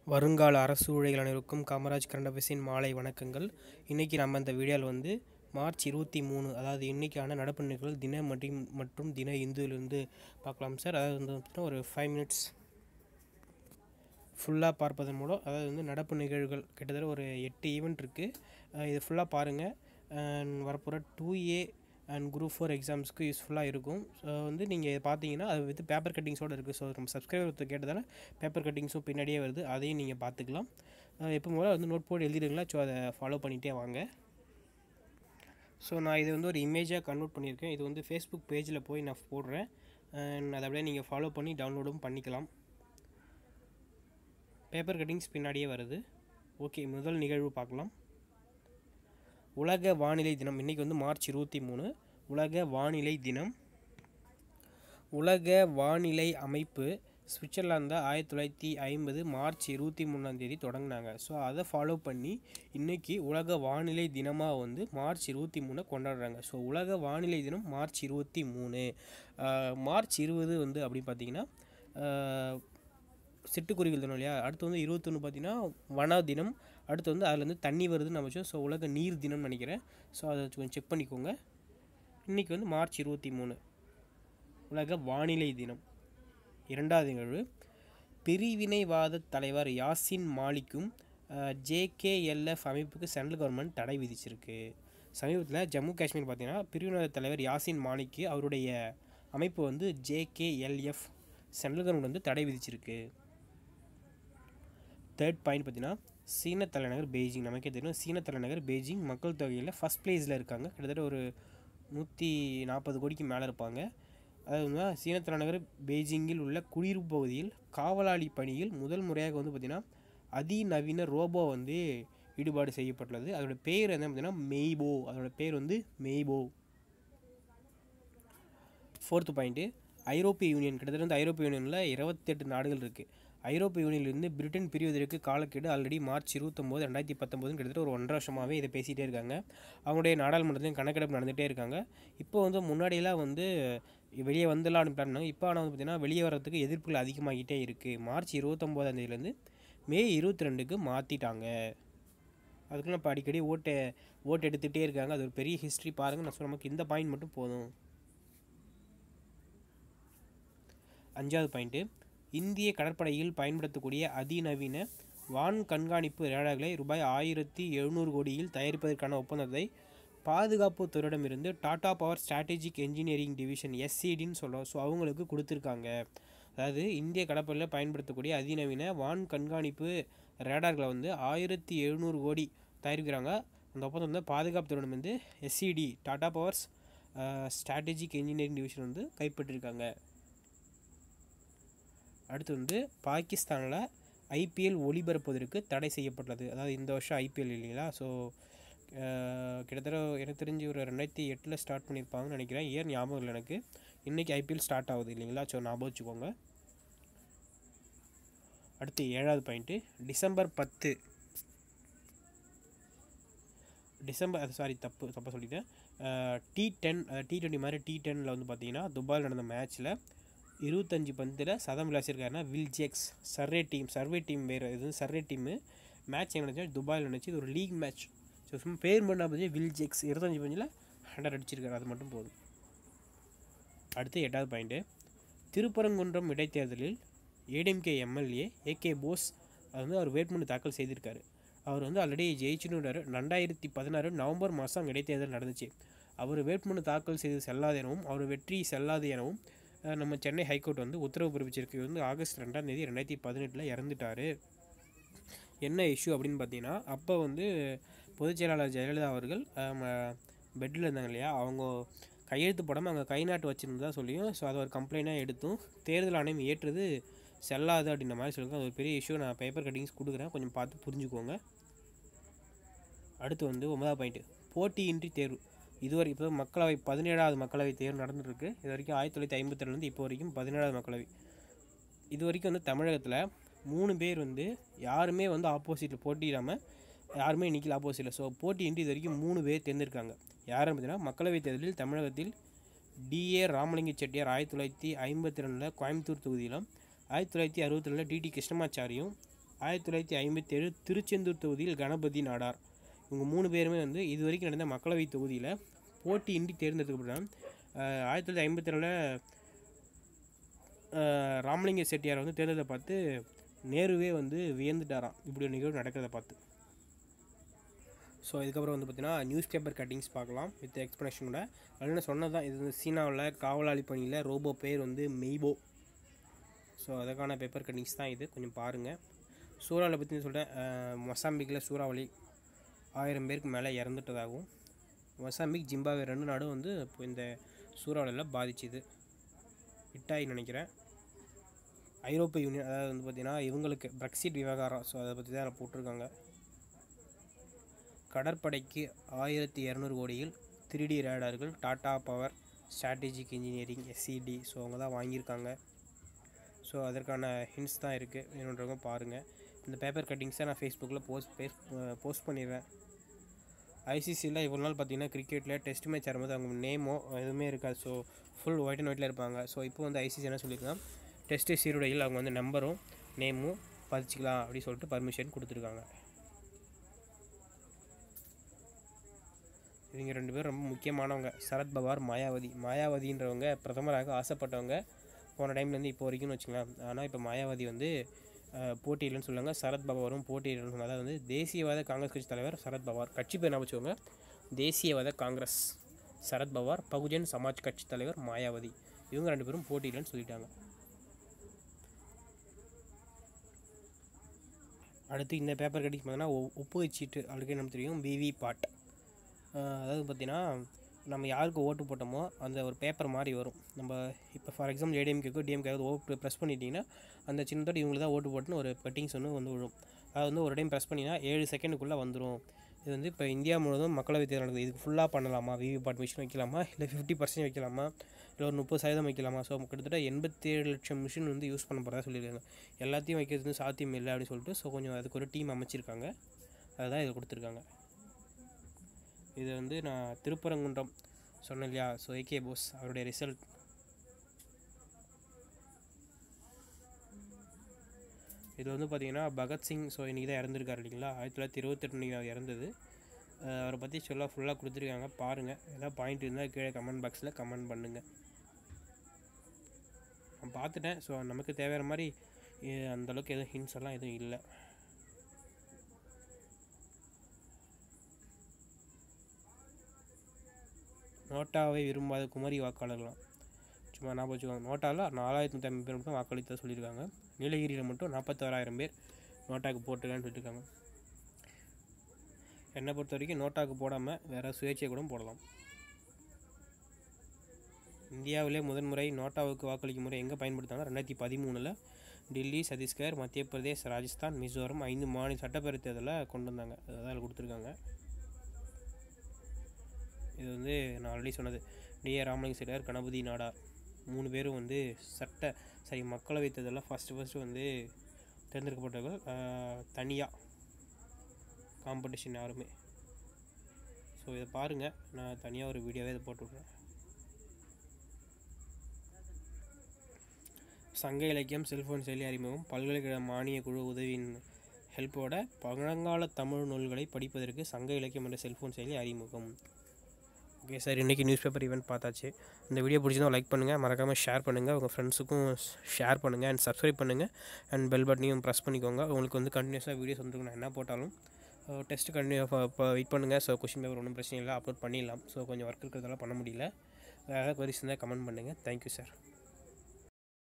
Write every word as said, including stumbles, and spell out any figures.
வருங்கால அரசு ஊழியர்கள் அனைவருக்கும் காமராஜ் கரண்ட் அஃபேர்ஸின் மாலை வணக்கங்கள். இன்றைக்கி நம்ம இந்த வீடியோவில் வந்து மார்ச் இருபத்தி மூணு அதாவது இன்றைக்கான நடப்பு நிகழ்வுகள் தின மற்றும் மற்றும் தின இந்துவிலிருந்து பார்க்கலாம் சார். அதாவது வந்து ஒரு ஃபைவ் மினிட்ஸ் ஃபுல்லாக பார்ப்பதன் மூலம் அதாவது வந்து நடப்பு நிகழ்வுகள் கிட்டத்தட்ட ஒரு எட்டு ஈவெண்ட் இருக்குது. இது ஃபுல்லாக பாருங்கள். வரப்போகிற two A and group four எக்ஸாம்ஸ்க்கு யூஸ்ஃபுல்லாக இருக்கும். ஸோ வந்து நீங்கள் இதை பார்த்தீங்கன்னா அது வித் பேப்பர் கட்டிங்ஸோடு இருக்குது. ஸோ நம்ம சப்ஸ்கிரைபர் கேட்டதால் பேப்பர் கட்டிங்ஸும் பின்னாடியே வருது, அதையும் நீங்கள் பார்த்துக்கலாம். எப்போ போல் வந்து நோட் போர்டு எழுதிடுங்களா, ஸோ அதை ஃபாலோ பண்ணிகிட்டே வாங்க. ஸோ நான் இது வந்து ஒரு இமேஜாக கன்வெர்ட் பண்ணியிருக்கேன். இது வந்து ஃபேஸ்புக் பேஜில் போய் நான் போடுறேன். அதை அப்படியே நீங்கள் ஃபாலோ பண்ணி டவுன்லோடும் பண்ணிக்கலாம். பேப்பர் கட்டிங்ஸ் பின்னாடியே வருது. ஓகே, முதல் நிகழ்வு பார்க்கலாம். உலக வானிலை தினம் இன்றைக்கி வந்து மார்ச் இருபத்தி மூணு உலக வானிலை தினம். உலக வானிலை அமைப்பு சுவிட்சர்லாந்தில் ஆயிரத்தி தொள்ளாயிரத்தி ஐம்பது மார்ச் இருபத்தி மூணாம் தேதி தொடங்கினாங்க. ஸோ அதை ஃபாலோ பண்ணி இன்றைக்கி உலக வானிலை தினமாக வந்து மார்ச் இருபத்தி மூணை கொண்டாடுறாங்க. ஸோ உலக வானிலை தினம் மார்ச் இருபத்தி மூணு மார்ச் இருபது வந்து அப்படின்னு பார்த்தீங்கன்னா சிட்டுக்குருவிகள் தினம் இல்லையா. அடுத்து வந்து இருபத்தொன்று பார்த்தீங்கன்னா வன தினம். அடுத்து வந்து அதில் வந்து தண்ணி வருதுன்னு நம்ம ஸோ உலக நீர் தினம்னு நினைக்கிறேன். ஸோ அதை கொஞ்சம் செக் பண்ணிக்கோங்க. இன்றைக்கி வந்து மார்ச் இருபத்தி மூணு உலக வானிலை தினம். இரண்டாவது நிகழ்வு, பிரிவினைவாத தலைவர் யாசின் மாலிக்கும் ஜேகேஎல்எஃப் அமைப்புக்கு சென்ட்ரல் கவர்மெண்ட் தடை விதிச்சிருக்கு. சமீபத்தில் ஜம்மு காஷ்மீர் பார்த்தீங்கன்னா பிரிவினைவாத தலைவர் யாசின் மாலிக்கு அவருடைய அமைப்பு வந்து ஜேகேஎல்எஃப் சென்ட்ரல் கவர்மெண்ட் வந்து தடை விதிச்சிருக்கு. தேர்ட் பாயிண்ட் பார்த்தீங்கன்னா சீன தலைநகர் பெய்ஜிங். நமக்கே தெரியும் சீன தலைநகர் பெய்ஜிங் மக்கள் தொகையில் ஃபஸ்ட் பிளேஸில் இருக்காங்க. கிட்டத்தட்ட ஒரு நூற்றி நாற்பது கோடிக்கு மேலே இருப்பாங்க. அதாவது சீன தலைநகர் பெய்ஜிங்கில் உள்ள குடியிருப்பு பகுதியில் காவலாளி பணியில் முதல் முறையாக வந்து பார்த்திங்கன்னா அதிநவீன ரோபோ வந்து ஈடுபாடு செய்யப்பட்டுள்ளது. அதோடய பேர் என்ன பார்த்தீங்கன்னா மெய்போ. அதோட பேர் வந்து மெய்போ. ஃபோர்த்து பாயிண்ட்டு, ஐரோப்பிய யூனியன். கிட்டத்தட்ட வந்து ஐரோப்பிய யூனியனில் இருபத்தெட்டு நாடுகள் இருக்குது. ஐரோப்பிய யூனியனிலிருந்து பிரிட்டன் பிரிவதற்கு காலக்கெடு ஆல்ரெடி மார்ச் இருபத்தொம்போது ரெண்டாயிரத்தி பத்தொம்போதுன்னு கிட்டத்தட்ட ஒரு ஒன்றரை வருஷமாகவே இதை பேசிகிட்டே இருக்காங்க. அவங்களுடைய நாடாளுமன்றத்தையும் கணக்கெடுப்பு நடந்துகிட்டே இருக்காங்க. இப்போ வந்து முன்னாடியெல்லாம் வந்து வெளியே வந்துடலான்னு பிளான் பண்ணாங்க. இப்போ ஆனால் வந்து பார்த்திங்கன்னா வெளியே வர்றதுக்கு எதிர்ப்புகள் அதிகமாகிட்டே இருக்குது. மார்ச் இருபத்தொம்போதாம் தேதியிலேருந்து மே இருபத்தி ரெண்டுக்கு மாற்றிட்டாங்க. அதுக்கு நம்ம அடிக்கடி ஓட்டை ஓட்டு எடுத்துகிட்டே இருக்காங்க. அது ஒரு பெரிய ஹிஸ்ட்ரி பாருங்கள். நான் சொல்ல நமக்கு இந்த பாயிண்ட் மட்டும் போதும். அஞ்சாவது பாயிண்ட்டு, இந்திய கடற்படையில் பயன்படுத்தக்கூடிய அதிநவீன வான் கண்காணிப்பு ரேடார்களை ரூபாய் ஆயிரத்தி எழுநூறு கோடியில் தயாரிப்பதற்கான ஒப்பந்தத்தை பாதுகாப்பு துறையிடமிருந்து Tata Power Strategic Engineering Division எஸ்சிடின்னு சொல்கிறோம். ஸோ அவங்களுக்கு கொடுத்துருக்காங்க. அதாவது இந்திய கடற்படையில் பயன்படுத்தக்கூடிய அதிநவீன வான் கண்காணிப்பு ரேடார்களை வந்து ஆயிரத்தி எழுநூறு கோடி தயாரிக்கிறாங்க. அந்த ஒப்பந்தம் வந்து பாதுகாப்பு துறையிடமிருந்து SCD Tata Powers Strategic Engineering Division வந்து கைப்பற்றிருக்காங்க. அடுத்து வந்து பாகிஸ்தானில் ஐபிஎல் ஒளிபரப்புவதற்கு தடை செய்யப்பட்டுள்ளது. அதாவது இந்த வருஷம் ஐபிஎல் இல்லைங்களா. ஸோ கிட்டத்தட்ட எனக்கு தெரிஞ்சு ஒரு ரெண்டாயிரத்தி எட்டில் ஸ்டார்ட் பண்ணியிருப்பாங்கன்னு நினைக்கிறேன். இயர் ஞாபகம் இல்லை எனக்கு. இன்றைக்கி ஐபிஎல் ஸ்டார்ட் ஆகுது இல்லைங்களா. ஸோ ஞாபகம் வச்சுக்கோங்க. அடுத்து ஏழாவது பாயிண்ட்டு, டிசம்பர் பத்து டிசம்பர் அது சாரி தப்பு தப்பாக சொல்லிட்டேன். டி டென் டி டுவெண்ட்டி மாதிரி டி டென்னில் வந்து பார்த்தீங்கன்னா துபாயில் நடந்த மேட்ச்சில் இருபத்தஞ்சி பந்தில் சதம் விளாசிருக்காருன்னா Will Jacks. Survey team survey team வேறு இது சர்வே டீமு மேட்ச் எங்கே நடந்துச்சு துபாயில் நடந்துச்சு. இது ஒரு லீக் மேட்ச். ஸோ சும்மா பேர் பண்ணால் பார்த்து வில் ஜேக்ஸ் இருபத்தஞ்சி பஞ்சில் ஹண்ட்ரட் அடிச்சிருக்காரு. அது மட்டும் போதும். அடுத்து எட்டாவது பாயிண்ட்டு, திருப்பரங்குன்றம் இடைத்தேர்தலில் ஏடிஎம்கே எம்எல்ஏ ஏகே போஸ் அது வந்து அவர் வேட்புமனு தாக்கல் செய்திருக்காரு. அவர் வந்து ஆல்ரெடி ஜெயிச்சுன்னு ரெண்டாயிரத்தி பதினாறு நவம்பர் மாதம் அங்கே இடைத்தேர்தல் நடந்துச்சு. அவர் வேட்புமனு தாக்கல் செய்து செல்லாது எனவும் அவர் வெற்றி செல்லாது எனவும் நம்ம சென்னை ஹைகோர்ட் வந்து உத்தரவு பிறப்பிச்சிருக்கு. வந்து ஆகஸ்ட் ரெண்டாம் தேதி ரெண்டாயிரத்தி பதினெட்டில் இறந்துட்டார். என்ன இஷ்யூ அப்படின்னு பார்த்தீங்கன்னா அப்போ வந்து பொதுச் செயலாளர் ஜெயலலிதா அவர்கள் பெட்டில் இருந்தாங்க இல்லையா, அவங்க கையெழுத்து போடாமல் அவங்க கை நாட்டு வச்சுருந்ததா சொல்லியும் ஸோ அதை ஒரு கம்ப்ளைண்ட்டாக எடுத்தும் தேர்தல் ஆணையம் ஏற்றது செல்லாது அப்படின்ற மாதிரி சொல்லுங்கள். அது ஒரு பெரிய இஷ்யூ. நான் பேப்பர் கட்டிங்ஸ் கொடுக்குறேன், கொஞ்சம் பார்த்து புரிஞ்சுக்கோங்க. அடுத்து வந்து ஒன்பதாவது பாயிண்ட்டு, போட்டியின்றி தேர்வு. இதுவரை இப்போ மக்களவை பதினேழாவது மக்களவை தேர்வு நடந்துருக்கு. இது வரைக்கும் ஆயிரத்தி தொள்ளாயிரத்தி ஐம்பத்தி ரெண்டுலேருந்து இப்போ வரைக்கும் பதினேழாவது மக்களவை. இது வரைக்கும் வந்து தமிழகத்தில் மூணு பேர் வந்து யாருமே வந்து ஆப்போசிட்டில் போட்டியிடாமல் யாருமே நிற்கல ஆப்போசிட்டில். ஸோ போட்டியின்றி இது வரைக்கும் மூணு பேர் தேர்ந்தெடுக்காங்க. யாருன்னு பார்த்தீங்கன்னா மக்களவைத் தேர்தலில் தமிழகத்தில் டிஏ ராமலிங்க செட்டியார் ஆயிரத்தி தொள்ளாயிரத்தி ஐம்பத்தி ரெண்டில் கோயம்புத்தூர் தொகுதியிலும், ஆயிரத்தி தொள்ளாயிரத்தி அறுபத்தி ரெண்டில் டிடி கிருஷ்ணமாச்சாரியும், ஆயிரத்தி தொள்ளாயிரத்தி ஐம்பத்தி ஏழு திருச்செந்தூர் தொகுதியில் கணபதி நாடார். இவங்க மூணு பேருமே வந்து இது வரைக்கும் நடந்த மக்களவைத் தொகுதியில் போட்டியின்றி தேர்ந்தெடுக்கப்பட்டாங்க. ஆயிரத்தி தொள்ளாயிரத்தி ஐம்பத்தி ஏழில் ராமலிங்க செட்டியார் வந்து தேர்ந்ததை பார்த்து நேருவே வந்து வியந்துட்டாராம் இப்படி ஒரு நிகழ்வு நடக்கிறத பார்த்து. ஸோ இதுக்கப்புறம் வந்து பார்த்திங்கன்னா நியூஸ் பேப்பர் கட்டிங்ஸ் பார்க்கலாம் வித் எக்ஸ்ப்ளனேஷனோட. அதில் சொன்னது தான், இது வந்து சீனாவில் காவலாளி பணியில் ரோபோ பேர் வந்து மெய்போ. ஸோ அதுக்கான பேப்பர் கட்டிங்ஸ் தான் இது, கொஞ்சம் பாருங்கள். சூறாவளி பற்றி சொல்கிறேன். மொசாம்பிக்கில் சூறாவளி ஆயிரம் பேருக்கு மேலே இறந்துட்டதாகவும், மொசாம்பிக் ஜிம்பாவே ரெண்டு நாடும் வந்து இப்போ இந்த சூறாவளியில் பாதிச்சுது. இட்டாய் நினைக்கிறேன். ஐரோப்பிய யூனியன், அதாவது வந்து பார்த்திங்கன்னா இவங்களுக்கு பிரெக்சிட் விவகாரம், ஸோ அதை பற்றி தான் போட்டிருக்காங்க. கடற்படைக்கு ஆயிரத்தி இரநூறு கோடியில் த்ரீ டி ரேடார்கள் Tata Power Strategic Engineering SCD, so அவங்க தான் வாங்கியிருக்காங்க. ஸோ அதற்கான ஹிண்ட்ஸ் தான் இருக்குது, வேணுன்றவங்க பாருங்கள். இந்த பேப்பர் கட்டிங்ஸை நான் ஃபேஸ்புக்கில் போஸ்ட் பேஸ் போஸ்ட் பண்ணிடுவேன். ஐசிசியில் இவ்வளோ நாள் பார்த்திங்கன்னா கிரிக்கெட்டில் டெஸ்ட் மேட்ச் ஆடும்போது அவங்க நேமோ எதுவுமே இருக்காது, ஸோ ஃபுல் ஒயிட் அண்ட் ஒயிட்டில் இருப்பாங்க. ஸோ இப்போ வந்து ஐசிசி என்ன சொல்லியிருக்காங்க, டெஸ்ட் சீருடையில் அவங்க வந்து நம்பரும் நேமும் பதிச்சிக்கலாம் அப்படின்னு சொல்லிட்டு பர்மிஷன் கொடுத்துருக்காங்க. இவங்க ரெண்டு பேரும் ரொம்ப முக்கியமானவங்க, சரத்பவார் மாயாவதி. மாயாவதின்றவங்க பிரதமராக ஆசைப்பட்டவங்க போன டைம்லேருந்து இப்போ வரைக்கும்னு வச்சுக்கலாம். ஆனால் இப்போ மாயாவதி வந்து போட்டியில்லைன்னு சொல்லுவாங்க, சரத்பவாரும் போட்டியில்லைன்னு சொன்னாங்க. அதாவது வந்து தேசியவாத காங்கிரஸ் கட்சி தலைவர் சரத்பவார், கட்சி பேர் என்ன வச்சுக்கோங்க, தேசியவாத காங்கிரஸ் சரத்பவார், பகுஜன் சமாஜ் கட்சி தலைவர் மாயாவதி. இவங்க ரெண்டு பேரும் போட்டியில்லைன்னு சொல்லிட்டாங்க. அடுத்து இந்த பேப்பர் கட்டிங் பார்த்தீங்கன்னா ஒப்புகை சீட்டு அவளுக்கு நம்ம தெரியும், விவி பாட். அதாவது பார்த்திங்கன்னா நம்ம யாருக்கு ஓட்டு போட்டோமோ அந்த ஒரு பேப்பர் மாதிரி வரும். நம்ம இப்போ ஃபார் எக்ஸாம்பிள் ஏடிஎம்கேக்கோ டிஎம்கேக்கோ ஓட்டு ப்ரெஸ் பண்ணிட்டீங்கன்னா அந்த சின்னத்தோடு இவங்களுக்கு தான் ஓட்டு போட்டுன்னு ஒரு பெட்டிங்ஸ் ஒன்று வந்து விழும். அது வந்து ஒரு டைம் ப்ரெஸ் பண்ணிங்கன்னா ஏழு செகண்டுக்குள்ளே வந்துடும். இது வந்து இப்போ இந்தியா முழுவதும் மக்களவைத் தேர்தல் நடக்குது. இதுக்கு ஃபுல்லாக பண்ணலாமா, விவி பாட் மிஷின் வைக்கலாமா, இல்லை ஃபிஃப்டி பர்சன்ட் வைக்கலாமா, இல்லை ஒரு முப்பது சதவீதம் வைக்கலாமா. ஸோ கிட்டத்தட்ட எண்பத்தேழு லட்சம் மிஷின் வந்து யூஸ் பண்ண போகிறதா சொல்லியிருக்காங்க. எல்லாத்தையும் வைக்கிறது வந்து சாத்தியம் இல்லை அப்படின்னு சொல்லிட்டு ஸோ கொஞ்சம் அதுக்கு ஒரு டீம் அமைச்சிருக்காங்க. அதுதான் இதை கொடுத்துருக்காங்க. இது வந்து நான் திருப்பரங்குன்றம் சொன்னேன் இல்லையா, ஸோ ஏகே போஸ் அவருடைய ரிசல்ட். இது வந்து பார்த்திங்கன்னா பகத்சிங், ஸோ இன்றைக்கி தான் இறந்துருக்காரு இல்லைங்களா, ஆயிரத்தி தொள்ளாயிரத்தி இருபத்தெட்டு அவர் இறந்தது. அவரை பற்றி சொல்ல ஃபுல்லாக கொடுத்துருக்காங்க, பாருங்கள். ஏதாவது பாயிண்ட் இருந்தால் கீழே கமெண்ட் பாக்ஸில் கமெண்ட் பண்ணுங்கள். நான் பார்த்துட்டேன். ஸோ நமக்கு தேவையான மாதிரி அந்தளவுக்கு எதுவும் ஹிண்ட்ஸ் எல்லாம் எதுவும் இல்லை. நோட்டாவை விரும்பாத குமரி வாக்காளர்களாம், சும்மா ஞாபகம் வச்சுக்கோங்க. நோட்டாவில் நாலாயிரத்தி நூற்றி ஐம்பது பேர் மட்டும் வாக்களித்த சொல்லியிருக்காங்க. நீலகிரியில் மட்டும் நாற்பத்தாறாயிரம் பேர் நோட்டாவுக்கு போட்டுருக்கான்னு சொல்லியிருக்காங்க. என்னை பொறுத்த வரைக்கும் நோட்டாவுக்கு போடாமல் வேறு சுயேட்சை கூட போடலாம். இந்தியாவிலே முதன்முறை நோட்டாவுக்கு வாக்களிக்கும் முறை எங்கே பயன்படுத்தாங்க, ரெண்டாயிரத்தி பதிமூணில் டெல்லி, சத்தீஸ்கர், மத்திய பிரதேஷ், ராஜஸ்தான், மிசோரம் ஐந்து மாநில சட்டப்பேரவை தேர்தலில் கொண்டு வந்தாங்க. அதான் கொடுத்துருக்காங்க. இது வந்து நான் ஆல்ரெடி சொன்னது, டிஏ ராமலிங்க செட்டியார், கணபதி நாடார் மூணு பேரும் வந்து சட்ட சரி மக்களவைத் தேர்தலில் ஃபஸ்ட்டு ஃபஸ்ட்டு வந்து தேர்ந்தெடுக்கப்பட்டவர்கள். தனியாக காம்படிஷன் யாருமே. ஸோ இதை பாருங்கள், நான் தனியாக ஒரு வீடியோவே இதை போட்டு விட்றேன். சங்க இலக்கியம் செல்ஃபோன் செயலி அறிமுகம், பல்கலைக்கழக மானிய குழு உதவியின் ஹெல்ப்போட பழங்கால தமிழ் நூல்களை படிப்பதற்கு சங்க இலக்கியம் என்ற செல்ஃபோன் செயலி அறிமுகம். ஓகே சார், இன்றைக்கி நியூஸ் பேப்பர் ஈவெண்ட் பார்த்தாச்சு. இந்த வீடியோ பிடிச்சிருந்தா லைக் பண்ணுங்கள், மறக்காமல் ஷேர் பண்ணுங்கள், உங்கள் ஃப்ரெண்ட்ஸுக்கும் ஷேர் பண்ணுங்கள், அண்ட் சப்ஸ்கிரைப் பண்ணுங்கள், அண்ட் பெல் பட்டனையும் ப்ரெஸ் பண்ணிக்கோங்க. உங்களுக்கு வந்து கண்டினியூஸாக வீடியோஸ் வந்துருக்கும், நான் என்ன போட்டாலும். டெஸ்ட்டு கண்டினியூ இப்போ வெயிட் பண்ணுங்கள். ஸோ கொஷின் பேப்பர் ஒன்றும் பிரச்சனை இல்லை, அப்லோட் பண்ணிடலாம். ஸோ கொஞ்சம் ஒர்க் இருக்கிறதெல்லாம் பண்ண முடியல. வேறு ஏதாவது கொரிஸ் இருந்தால் கமெண்ட் பண்ணுங்கள். Thank you sir.